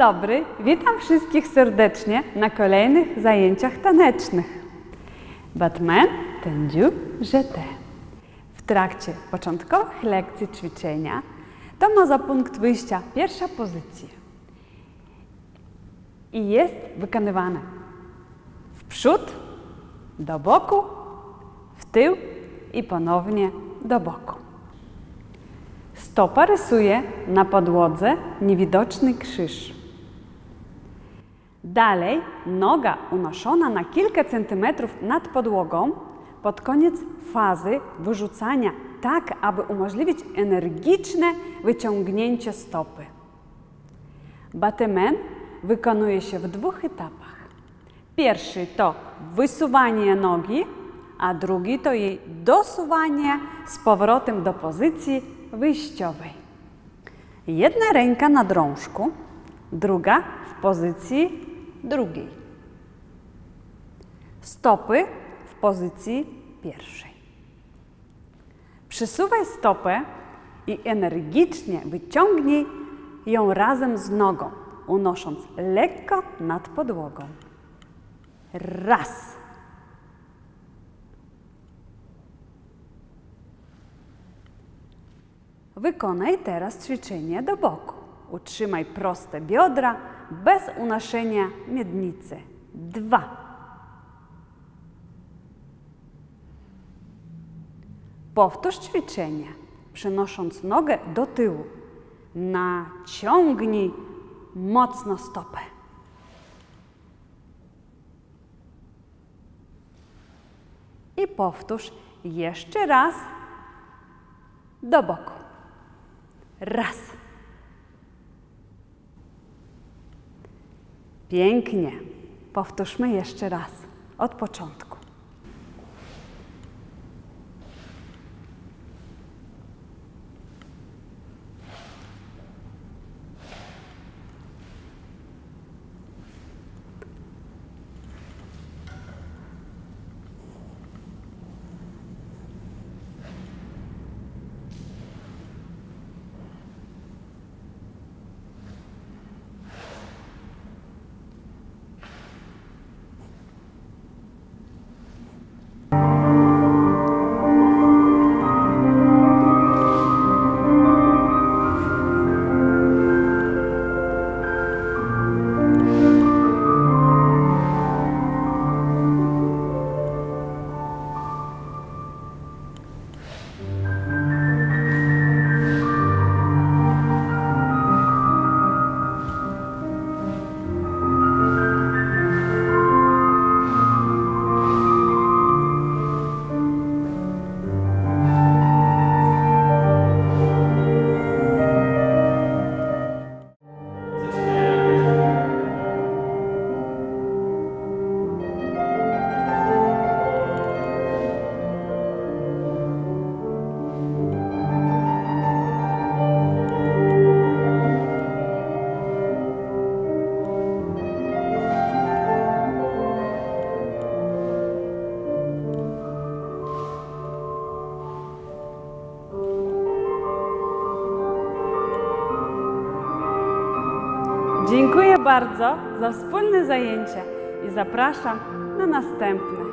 dobry, witam wszystkich serdecznie na kolejnych zajęciach tanecznych. Batman tendu jeté. W trakcie początkowych lekcji ćwiczenia to ma za punkt wyjścia pierwsza pozycja i jest wykonywana w przód, do boku, w tył i ponownie do boku. Stopa rysuje na podłodze niewidoczny krzyż. Dalej noga unoszona na kilka centymetrów nad podłogą pod koniec fazy wyrzucania, tak aby umożliwić energiczne wyciągnięcie stopy. Battement wykonuje się w dwóch etapach. Pierwszy to wysuwanie nogi, a drugi to jej dosuwanie z powrotem do pozycji wyjściowej. Jedna ręka na drążku, druga w pozycji drugiej. Stopy w pozycji pierwszej. Przysuwaj stopę i energicznie wyciągnij ją razem z nogą, unosząc lekko nad podłogą. Raz. Wykonaj teraz ćwiczenie do boku. Utrzymaj proste biodra bez unoszenia miednicy. 2. Powtórz ćwiczenie, przenosząc nogę do tyłu. Naciągnij mocno stopę. I powtórz jeszcze raz do boku. Raz. Pięknie. Powtórzmy jeszcze raz od początku. Dziękuję bardzo za wspólne zajęcie i zapraszam na następne.